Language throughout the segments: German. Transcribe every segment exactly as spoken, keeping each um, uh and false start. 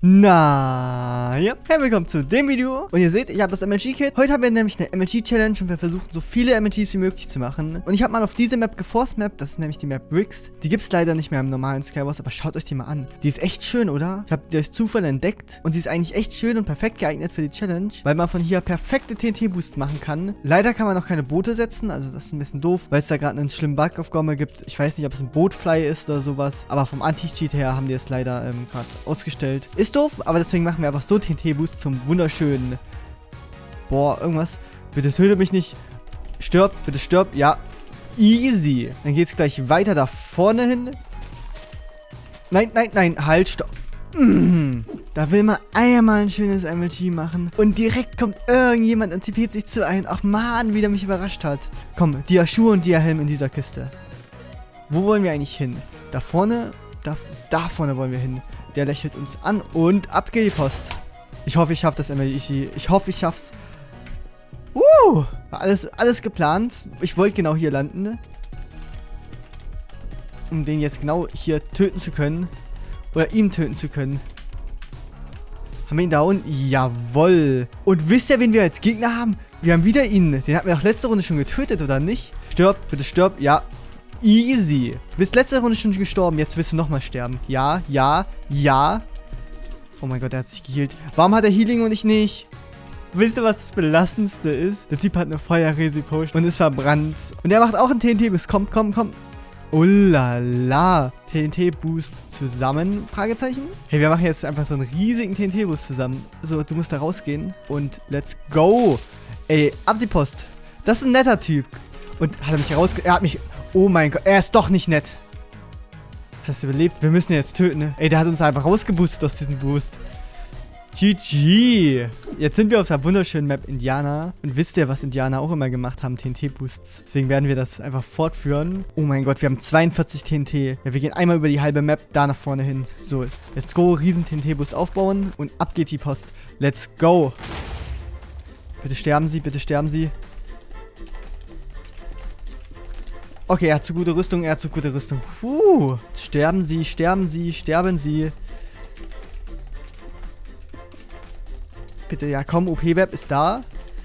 Na, ja, hey, willkommen zu dem Video. Und ihr seht, ich habe das M L G-Kit. Heute haben wir nämlich eine M L G-Challenge und wir versuchen, so viele M L Gs wie möglich zu machen. Und ich habe mal auf diese Map geforst Map, das ist nämlich die Map Bricks. Die gibt es leider nicht mehr im normalen Skywars, aber schaut euch die mal an. Die ist echt schön, oder? Ich habe die durch Zufall entdeckt und sie ist eigentlich echt schön und perfekt geeignet für die Challenge, weil man von hier perfekte T N T-Boosts machen kann. Leider kann man noch keine Boote setzen, also das ist ein bisschen doof, weil es da gerade einen schlimmen Bug auf Gomme gibt. Ich weiß nicht, ob es ein Bootfly ist oder sowas, aber vom Anti-Cheat her haben die es leider ähm, gerade ausgestellt. Ist doof, aber deswegen machen wir einfach so T N T-Boost zum wunderschönen... Boah, irgendwas. Bitte töte mich nicht. Stirb, bitte stirb. Ja, easy. Dann geht's gleich weiter da vorne hin. Nein, nein, nein. Halt, stopp. Mm, da will man einmal ein schönes M L G machen. Und direkt kommt irgendjemand und tippet sich zu ein. Ach man, wie der mich überrascht hat. Komm, Dia-Schuhe und Dia-Helm in dieser Kiste. Wo wollen wir eigentlich hin? Da vorne? Da, da vorne wollen wir hin. Der lächelt uns an und ab geht die Post. Ich hoffe, ich schaffe das M L G. Ich hoffe, ich schaff's. Uh, war alles, alles geplant. Ich wollte genau hier landen. Um den jetzt genau hier töten zu können. Oder ihn töten zu können. Haben wir ihn da unten? Jawoll. Und wisst ihr, wen wir als Gegner haben? Wir haben wieder ihn. Den hatten wir auch letzte Runde schon getötet, oder nicht? Stirb, bitte stirb. Ja. Easy. Du bist letzte Runde schon gestorben. Jetzt willst du nochmal sterben. Ja, ja, ja. Oh mein Gott, der hat sich geheilt. Warum hat er Healing und ich nicht? Wisst ihr, was das Belastendste ist? Der Typ hat eine Feuer-Resi-Potion und ist verbrannt. Und er macht auch einen T N T-Boost. Komm, komm, komm. Ullala. T N T-Boost zusammen? Fragezeichen. Hey, wir machen jetzt einfach so einen riesigen T N T-Boost zusammen. So, du musst da rausgehen. Und let's go. Ey, ab die Post. Das ist ein netter Typ. Und hat er mich rausge... Er hat mich... Oh mein Gott, er ist doch nicht nett. Hast du überlebt? Wir müssen ihn jetzt töten, ne? Ey, der hat uns einfach rausgeboostet aus diesem Boost. G G. Jetzt sind wir auf der wunderschönen Map Indiana. Und wisst ihr, was Indianer auch immer gemacht haben? T N T-Boosts. Deswegen werden wir das einfach fortführen. Oh mein Gott, wir haben zweiundvierzig T N T. Ja, wir gehen einmal über die halbe Map, da nach vorne hin. So, let's go. Riesen T N T-Boost aufbauen. Und ab geht die Post. Let's go. Bitte sterben Sie, bitte sterben Sie. Okay, er hat zu gute Rüstung, er hat zu gute Rüstung. Puh. Sterben Sie, sterben Sie, sterben Sie. Bitte, ja komm, O P-Web ist da.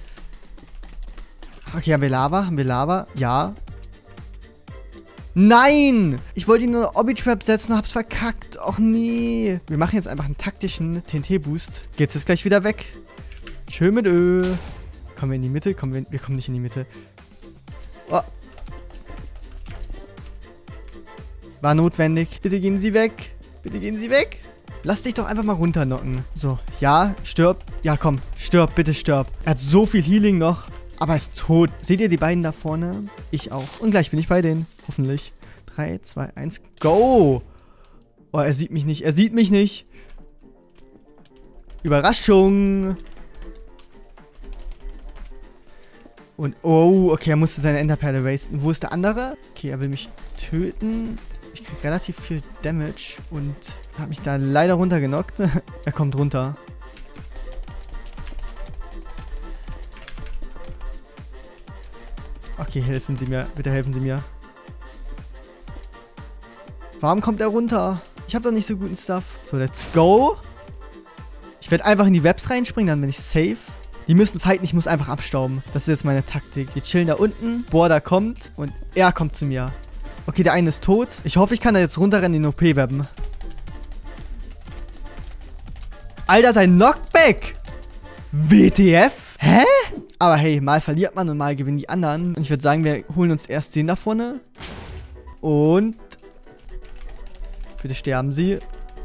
Okay, haben wir Lava? Haben wir Lava? Ja. Nein! Ich wollte ihn in eine Obby-Trap setzen und hab's verkackt. Och nee. Wir machen jetzt einfach einen taktischen T N T-Boost. Geht's jetzt gleich wieder weg? Schön mit Ö. Kommen wir in die Mitte? Kommen wir, wir kommen nicht in die Mitte. Oh. War notwendig. Bitte gehen Sie weg. Bitte gehen Sie weg. Lass dich doch einfach mal runterknocken. So, ja, stirb. Ja, komm, stirb, bitte stirb. Er hat so viel Healing noch, aber er ist tot. Seht ihr die beiden da vorne? Ich auch. Und gleich bin ich bei denen. Hoffentlich. drei, zwei, eins, go! Oh, er sieht mich nicht. Er sieht mich nicht. Überraschung. Und, oh, okay, er musste seine Enderperle wasten. Wo ist der andere? Okay, er will mich töten. Ich krieg relativ viel Damage und habe mich da leider runtergenockt. Er kommt runter. Okay, helfen Sie mir. Bitte helfen Sie mir. Warum kommt er runter? Ich habe doch nicht so guten Stuff. So, let's go. Ich werde einfach in die Webs reinspringen, dann bin ich safe. Die müssen fighten, ich muss einfach abstauben. Das ist jetzt meine Taktik. Wir chillen da unten. Border kommt und er kommt zu mir. Okay, der eine ist tot. Ich hoffe, ich kann da jetzt runterrennen in den O P-Webben. Alter, sein Knockback! W T F? Hä? Aber hey, mal verliert man und mal gewinnen die anderen. Und ich würde sagen, wir holen uns erst den da vorne. Und... Bitte sterben Sie.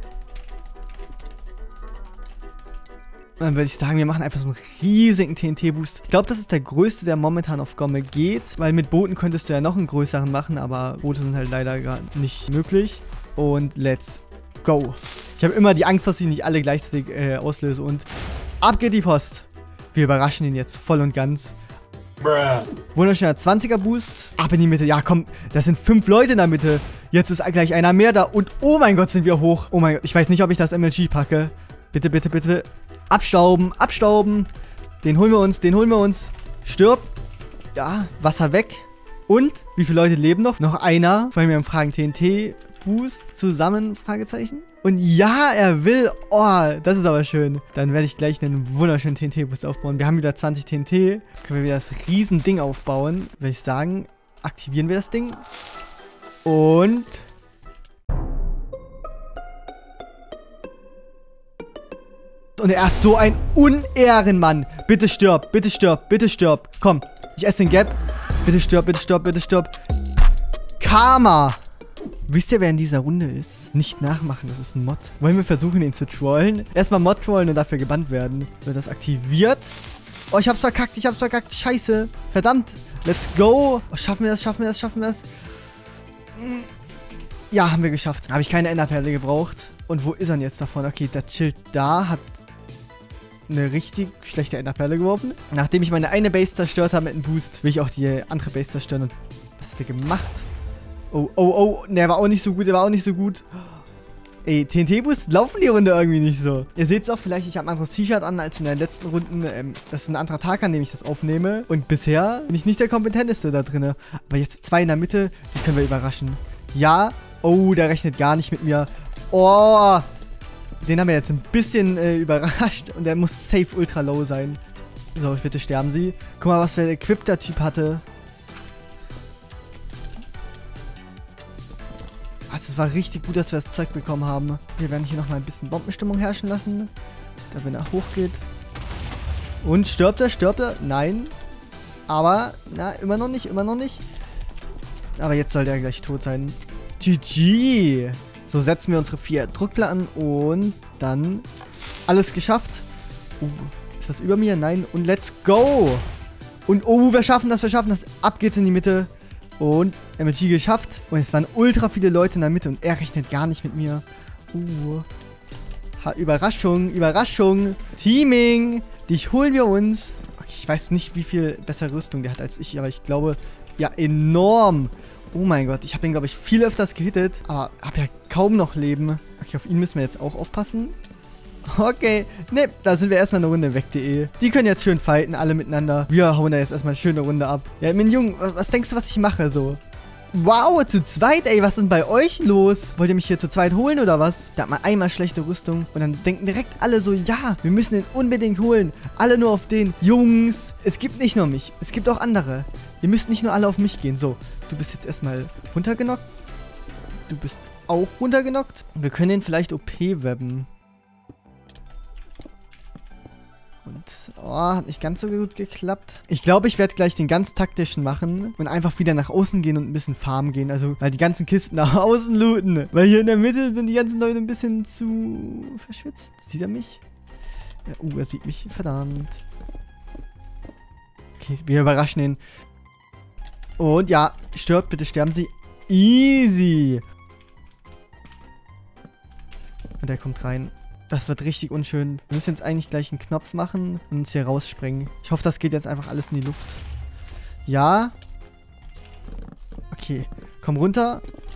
Dann würde ich sagen, wir machen einfach so einen riesigen T N T-Boost. Ich glaube, das ist der größte, der momentan auf Gomme geht. Weil mit Booten könntest du ja noch einen größeren machen, aber Boote sind halt leider gerade nicht möglich. Und let's go. Ich habe immer die Angst, dass ich nicht alle gleichzeitig äh, auslöse. Und ab geht die Post. Wir überraschen ihn jetzt voll und ganz. Bruh. Wunderschöner zwanziger Boost. Ab in die Mitte. Ja, komm, das sind fünf Leute in der Mitte. Jetzt ist gleich einer mehr da. Und oh mein Gott, sind wir hoch. Oh mein Gott, ich weiß nicht, ob ich das M L G packe. Bitte, bitte, bitte. Abstauben, abstauben. Den holen wir uns, den holen wir uns. Stirb. Ja, Wasser weg. Und, wie viele Leute leben noch? Noch einer. Vor allem, wir haben Fragen T N T. Boost zusammen? Fragezeichen. Und ja, er will. Oh, das ist aber schön. Dann werde ich gleich einen wunderschönen T N T-Boost aufbauen. Wir haben wieder zwanzig T N T. Können wir wieder das Riesending aufbauen. Würde ich sagen, aktivieren wir das Ding. Und... Und er ist so ein Unehrenmann. Bitte stirb, bitte stirb, bitte stirb. Komm, ich esse den Gap. Bitte stirb, bitte stirb, bitte stirb. Karma. Wisst ihr, wer in dieser Runde ist? Nicht nachmachen, das ist ein Mod. Wollen wir versuchen, ihn zu trollen? Erstmal Mod trollen und dafür gebannt werden. Wird das aktiviert? Oh, ich hab's verkackt, ich hab's verkackt. Scheiße. Verdammt. Let's go. Oh, schaffen wir das, schaffen wir das, schaffen wir das? Ja, haben wir geschafft. Habe ich keine Enderperle gebraucht. Und wo ist er denn jetzt davon? Okay, der chillt da, hat eine richtig schlechte Enderperle geworfen. Nachdem ich meine eine Base zerstört habe mit einem Boost, will ich auch die andere Base zerstören. Und was hat er gemacht? Oh, oh, oh. Ne, war auch nicht so gut, der war auch nicht so gut. Ey, T N T-Boost laufen die Runde irgendwie nicht so. Ihr seht es auch vielleicht, ich habe ein anderes T-Shirt an als in den letzten Runden. Ähm, das ist ein anderer Tag, an dem ich das aufnehme. Und bisher bin ich nicht der kompetenteste da drin. Aber jetzt zwei in der Mitte, die können wir überraschen. Ja. Oh, der rechnet gar nicht mit mir. Oh. Den haben wir jetzt ein bisschen äh, überrascht. Und der muss safe ultra low sein. So, bitte sterben Sie. Guck mal, was für ein Equip der Typ hatte. Also, es war richtig gut, dass wir das Zeug bekommen haben. Wir werden hier nochmal ein bisschen Bombenstimmung herrschen lassen. Da, wenn er hochgeht. Und stirbt er, stirbt er? Nein. Aber, na, immer noch nicht, immer noch nicht. Aber jetzt soll der gleich tot sein. G G. So, setzen wir unsere vier Druckplatten und dann alles geschafft. Uh, ist das über mir? Nein. Und let's go. Und oh, wir schaffen das, wir schaffen das. Ab geht's in die Mitte. Und M L G geschafft. Und es waren ultra viele Leute in der Mitte und er rechnet gar nicht mit mir. Uh. Ha, Überraschung, Überraschung. Teaming. Dich holen wir uns. Okay, ich weiß nicht, wie viel bessere Rüstung der hat als ich, aber ich glaube, ja, enorm. Oh mein Gott, ich habe ihn, glaube ich, viel öfters gehittet, aber habe ja kaum noch Leben. Okay, auf ihn müssen wir jetzt auch aufpassen. Okay, ne, da sind wir erstmal eine Runde weg.de. Die können jetzt schön fighten, alle miteinander. Wir hauen da jetzt erstmal eine schöne Runde ab. Ja, mein Junge, was denkst du, was ich mache so? Wow, zu zweit, ey, was ist denn bei euch los? Wollt ihr mich hier zu zweit holen oder was? Da hat man einmal schlechte Rüstung und dann denken direkt alle so, ja, wir müssen den unbedingt holen. Alle nur auf den. Jungs, es gibt nicht nur mich, es gibt auch andere. Ihr müsst nicht nur alle auf mich gehen. So, du bist jetzt erstmal runtergenockt. Du bist auch runtergenockt. Wir können den vielleicht O P-webben. Und, oh, hat nicht ganz so gut geklappt. Ich glaube, ich werde gleich den ganz taktischen machen und einfach wieder nach außen gehen und ein bisschen farmen gehen. Also, weil die ganzen Kisten nach außen looten. Weil hier in der Mitte sind die ganzen Leute ein bisschen zu verschwitzt. Sieht er mich? Ja, uh, er sieht mich. Verdammt. Okay, wir überraschen ihn. Und ja, stirbt, bitte sterben Sie. Easy. Und er kommt rein. Das wird richtig unschön. Wir müssen jetzt eigentlich gleich einen Knopf machen und uns hier raussprengen. Ich hoffe, das geht jetzt einfach alles in die Luft. Ja. Okay. Komm runter.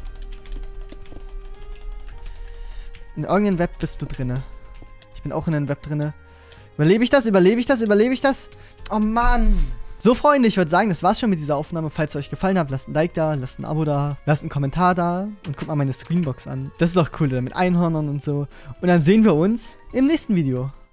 In irgendeinem Web bist du drinne. Ich bin auch in einem Web drinne. Überlebe ich das? Überlebe ich das? Überlebe ich das? Oh Mann. So, Freunde, ich würde sagen, das war's schon mit dieser Aufnahme. Falls es euch gefallen hat, lasst ein Like da, lasst ein Abo da, lasst einen Kommentar da und guckt mal meine Screenbox an. Das ist doch cool, da mit Einhörnern und so. Und dann sehen wir uns im nächsten Video.